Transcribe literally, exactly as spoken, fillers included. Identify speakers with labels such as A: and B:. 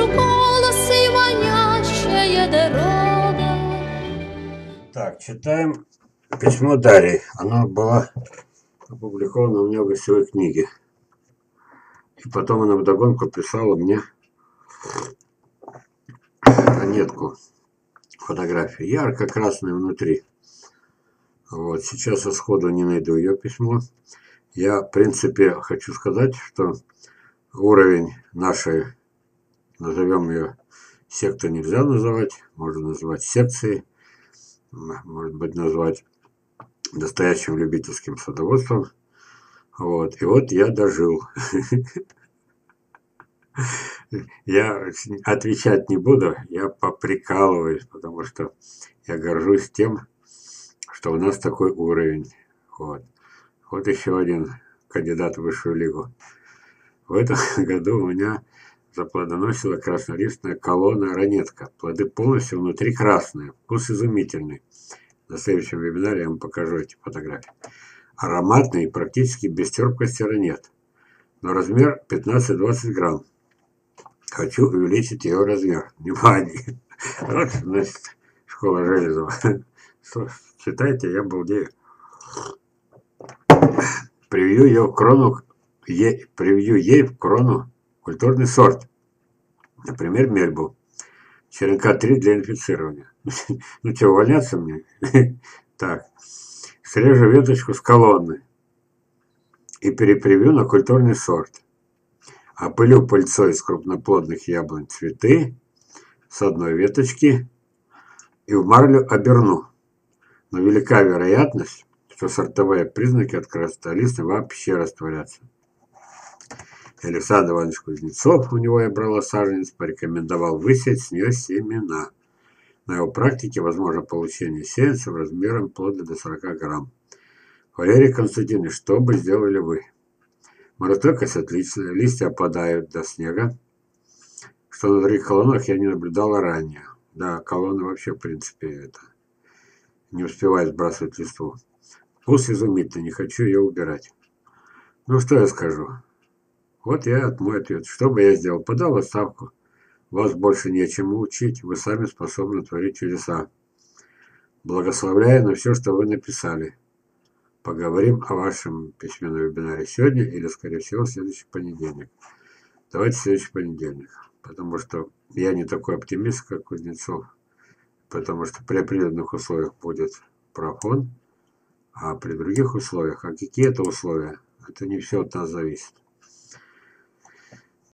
A: слышу голос и манящая дорога.
B: Так, читаем письмо Дарьи. Оно было опубликовано у меня в гостевой книге. И потом она вдогонку писала мне ранетку, фотографии, ярко-красные внутри. Вот, сейчас я сходу не найду ее письмо. Я, в принципе, хочу сказать, что уровень нашей, назовем ее, секты нельзя называть, можно называть секцией, может быть, назвать настоящим любительским садоводством. Вот, и вот я дожил. Я отвечать не буду, я поприкалываюсь, потому что я горжусь тем, что у нас такой уровень. Вот. Вот еще один кандидат в высшую лигу. В этом году у меня заплодоносила краснолистная колонна ранетка. Плоды полностью внутри красные, вкус изумительный. На следующем вебинаре я вам покажу эти фотографии. Ароматный и практически без терпкости ранет. Но размер пятнадцать-двадцать грамм. Хочу увеличить ее размер. Внимание. Вот, значит, школа Железова. Читайте, я балдею. Привью ее в крону, е, привью ей в крону культурный сорт. Например, мельбу. Черенка три для инфицирования. Ну что, увольняться мне? Так. Срежу веточку с колонны. И перепривью на культурный сорт. Опылю пыльцой из крупноплодных яблонь цветы с одной веточки и в марлю оберну. Но велика вероятность, что сортовые признаки от красолиста вообще растворятся. Александр Иванович Кузнецов, у него я брала саженец, порекомендовал высеять с нее семена. На его практике возможно получение сеянцев размером плода до сорока грамм. Валерий Константинович, что бы сделали вы? Морозостойкость отличная, листья опадают до снега, что на других колоннах я не наблюдала ранее. Да, колонны вообще, в принципе, это не успевают сбрасывать листву. Вкус изумительный, не хочу ее убирать. Ну, что я скажу? Вот я мой ответ. Что бы я сделал? Подал в отставку. Вас больше нечему учить, вы сами способны творить чудеса. Благословляю на все, что вы написали. Поговорим о вашем письме на вебинаре сегодня или, скорее всего, в следующий понедельник. Давайте в следующий понедельник. Потому что я не такой оптимист, как Кузнецов. Потому что при определенных условиях будет профон, а при других условиях, а какие это условия, это не все от нас зависит.